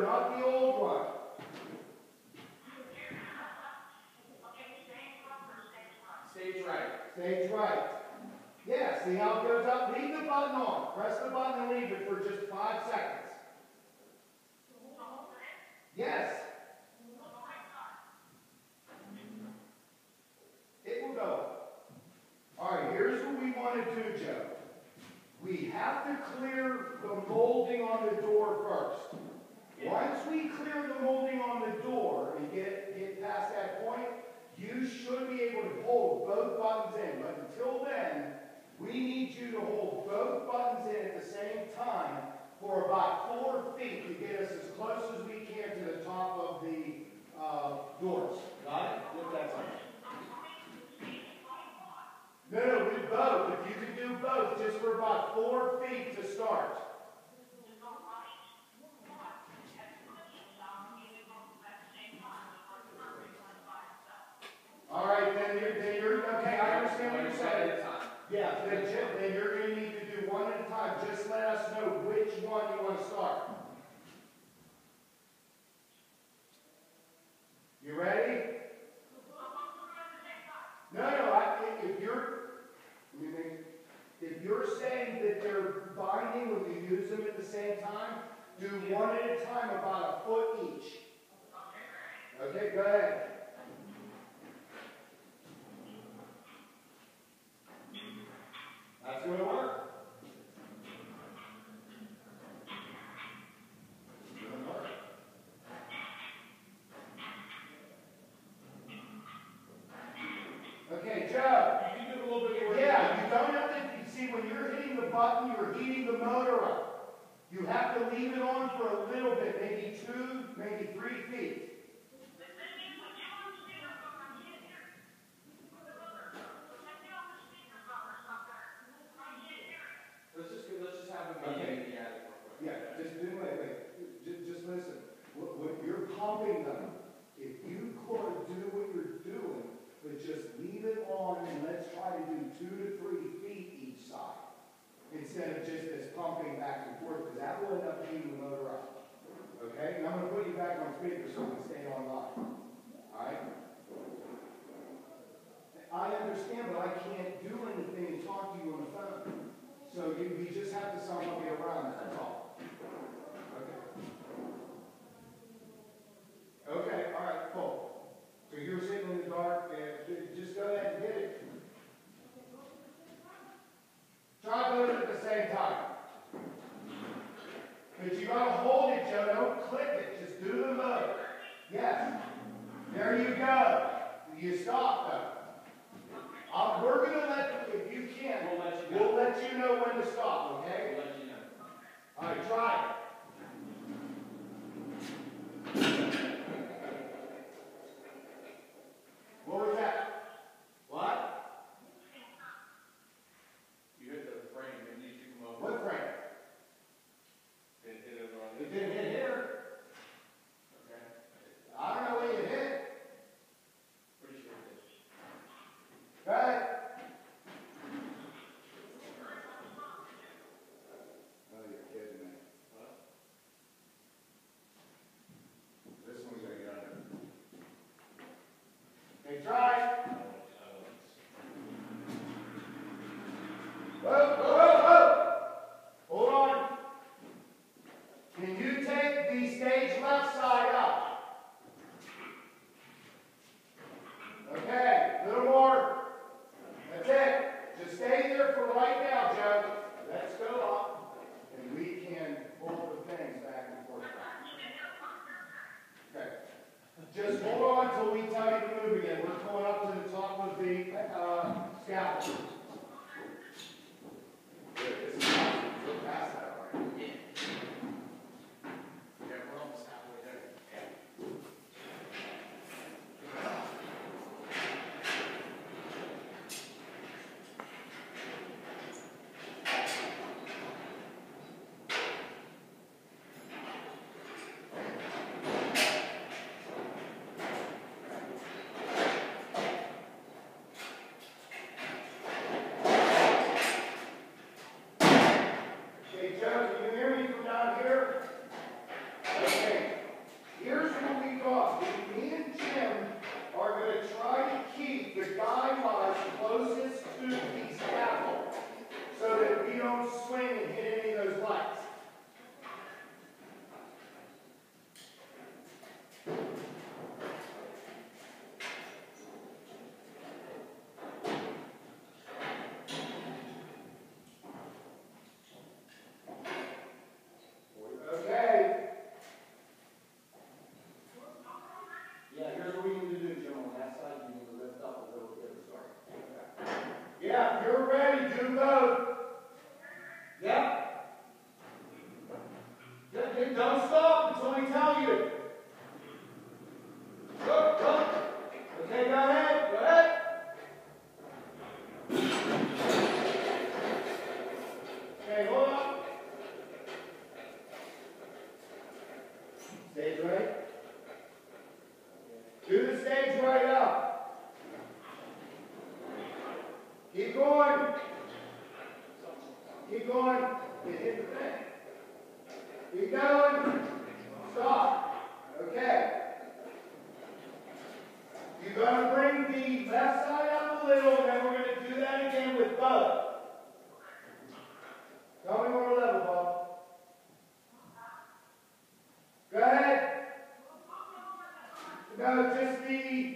not the old one. Stage right. Stage right. Yeah, see how it goes up? Leave the button on. Press the button and leave it for just 5 seconds. Yes. It will go. All right, here's what we want to do, Joe. We have to clear the molding on the door first. Once we clear the molding on the door and get past that point, you should be able to hold both buttons in. But until then, we need you to hold both buttons in at the same time for about 4 feet to get us as close as we can to the top of the doors. Got it? If that's okay. No, we both. If you can do both, just for about 4 feet to start. All right, then you're okay. I understand what you're saying. Yeah, then you're going to need to do one at a time. Just let us know which one you want to start. You ready? No. If you're saying that they're binding when you use them at the same time, do one at a time, about 1 foot each. Okay, go ahead. That's going to work. Okay, Joe. You can do a little bit more. Yeah, you don't have to, see, when you're hitting the button, you're heating the motor up. You have to leave it on for a little bit, maybe 2, maybe 3 feet. Let's just have them be in the attic. Yeah, just listen. When you're pumping them, if you could do what you're doing, but just leave it on and let's try to do 2 to 3 feet each side instead of just this pumping back and forth, because that will end up heating the motor up. Okay? And I'm going to put you back on speaker so we can stay online. All right? I understand, but I can't do anything and talk to you on the phone. So we just have to somehow get around that. That's all. Okay, all right, cool. So you're sitting in the dark, and just go ahead and hit it. Try both at the same time. But you gotta hold it, Joe. Don't click it. Just do the motor. Yes. There you go. You stop, though. We're gonna if you can, we'll let you know when to stop, okay? We'll let you know. All right, try it. What was that? What? You hit the frame, it needs to come over. What frame? Didn't hit it on It didn't hit here. Okay. I don't know what you hit. Pretty sure it is. Go ahead. Oh, you're kidding me. What? This one's gonna get under. Okay, try. Whoa. Hold on. Can you take the stage left side up? Okay, a little more. That's it. Just stay there for right now, Joe. Let's go up, and we can pull the things back and forth. Okay. Just hold on until we tell you to move again. We're going up to the top of the scaffold. Good. This is awesome. We're past that already. Yeah, we're almost halfway there. don't stop until we tell you. Go, go. Okay, go ahead, go ahead. Okay, hold up. Stage right. Do the stage right up. Keep going. Keep going. Hit the thing. Keep going. Stop. Okay. You're going to bring the left side up a little, and then we're going to do that again with both. Tell me what level, Bob. Go ahead. No, just the